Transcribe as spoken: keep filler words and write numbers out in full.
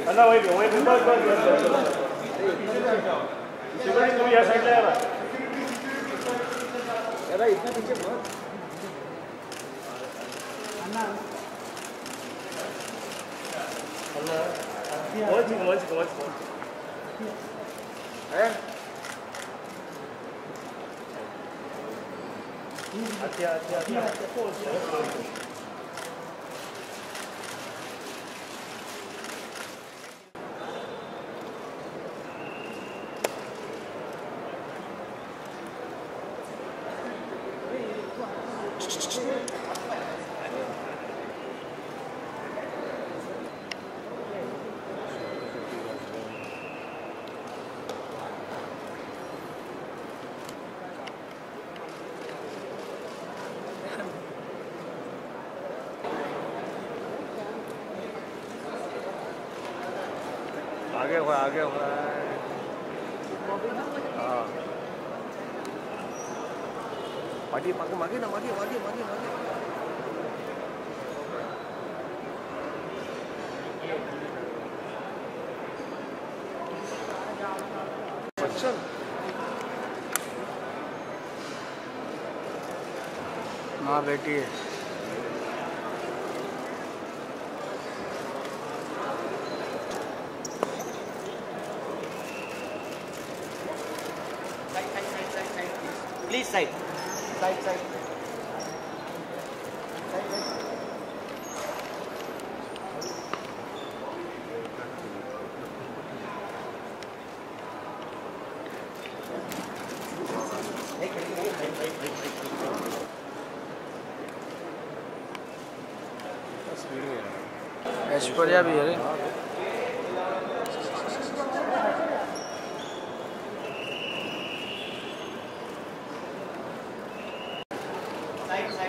अन्ना वही वही बस बस बस सिक्योरिटी तुम यार साइड ले यार यार इतना पीछे बहुत अन्ना अन्ना बहुत ही बहुत ही बहुत है अच्छा अच्छा अच्छा आगे हुआ आगे हुआ हाँ मागे मागे मागे ना मागे मागे मागे मागे बच्चन माँ बेटी है Please side. Side, side. Aishwarya भी है Side, side.